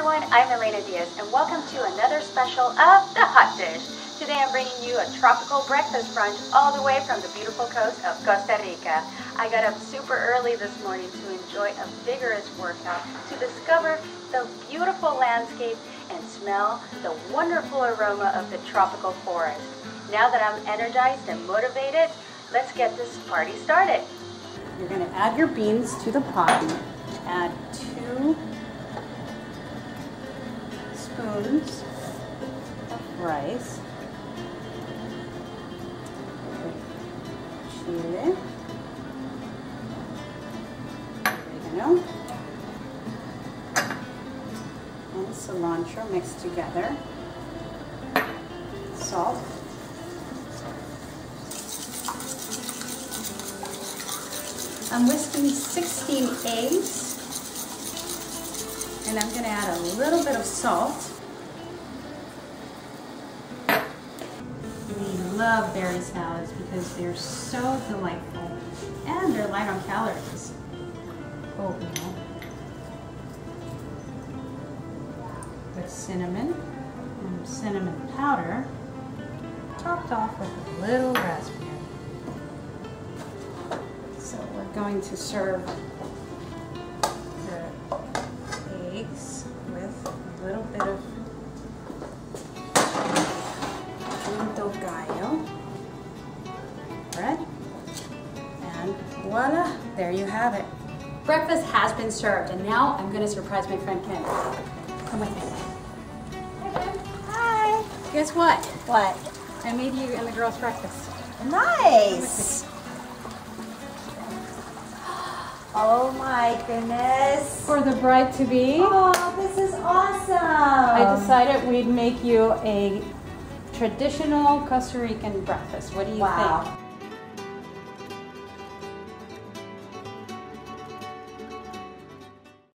everyone, I'm Elena Diaz and welcome to another special of The Hot Dish. Today I'm bringing you a tropical breakfast brunch all the way from the beautiful coast of Costa Rica. I got up super early this morning to enjoy a vigorous workout, to discover the beautiful landscape and smell the wonderful aroma of the tropical forest. Now that I'm energized and motivated, let's get this party started. You're going to add your beans to the pot. Add 2 spoons of rice, chile, oregano, and cilantro mixed together, salt, I'm whisking 16 eggs, and I'm going to add a little bit of salt. We love berry salads because they're so delightful and they're light on calories. Oatmeal with cinnamon and cinnamon powder, topped off with a little raspberry. So we're going to serve the eggs with a little bit of gallo bread, and voila, there you have it. Breakfast has been served, and now I'm going to surprise my friend Ken. Come with me. Hi, Ken. Hi. Guess what? What? I made you and the girls breakfast. Nice. Oh my goodness. For the bride-to-be, Oh, this is awesome. I decided we'd make you a traditional Costa Rican breakfast. What do you think?